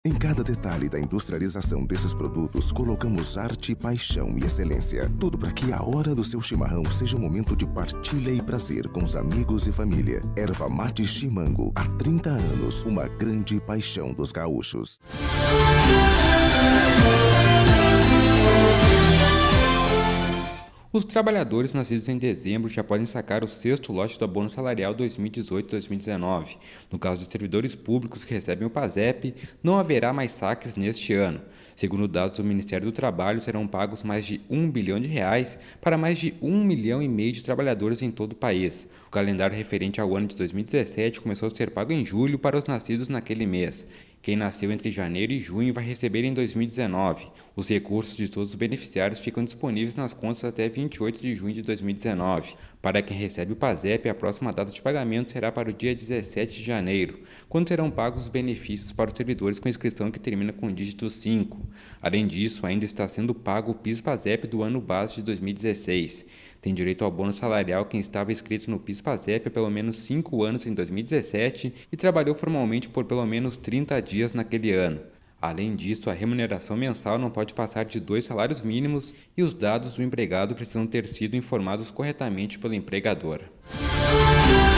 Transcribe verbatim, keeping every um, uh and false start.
Em cada detalhe da industrialização desses produtos, colocamos arte, paixão e excelência. Tudo para que a hora do seu chimarrão seja um momento de partilha e prazer com os amigos e família. Erva Mate Chimango, há trinta anos, uma grande paixão dos gaúchos. Os trabalhadores nascidos em dezembro já podem sacar o sexto lote do abono salarial dois mil e dezoito a dois mil e dezenove. No caso de servidores públicos que recebem o PASEP, não haverá mais saques neste ano. Segundo dados do Ministério do Trabalho, serão pagos mais de um bilhão de reais para mais de um milhão e meio de trabalhadores em todo o país. O calendário referente ao ano de dois mil e dezessete começou a ser pago em julho para os nascidos naquele mês. Quem nasceu entre janeiro e junho vai receber em dois mil e dezenove. Os recursos de todos os beneficiários ficam disponíveis nas contas até vinte e oito de junho de dois mil e dezenove. Para quem recebe o PASEP, a próxima data de pagamento será para o dia dezessete de janeiro, quando serão pagos os benefícios para os servidores com inscrição que termina com o dígito cinco. Além disso, ainda está sendo pago o PIS/PASEP do ano base de dois mil e dezesseis. Tem direito ao bônus salarial quem estava inscrito no PIS/PASEP há pelo menos cinco anos em dois mil e dezessete e trabalhou formalmente por pelo menos trinta dias naquele ano. Além disso, a remuneração mensal não pode passar de dois salários mínimos e os dados do empregado precisam ter sido informados corretamente pelo empregador.